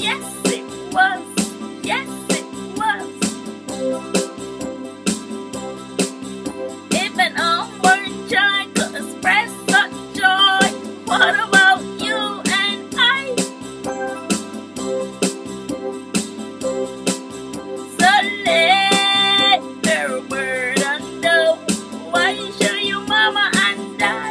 Yes, it was. Yes, it was. If an unborn child could express such joy, what about you and I? So let their word unknown. Why should you mama and die?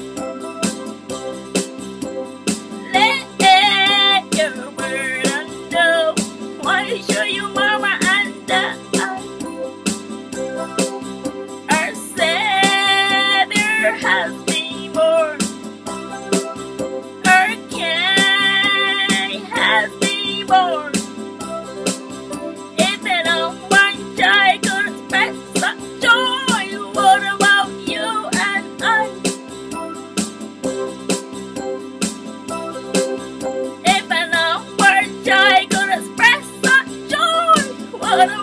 Let your word unknown. Why should you mama and die? Our Savior has been born. Our King has been born. If an unborn child could express such joy, what about you and I? If an unborn child could express such joy, what about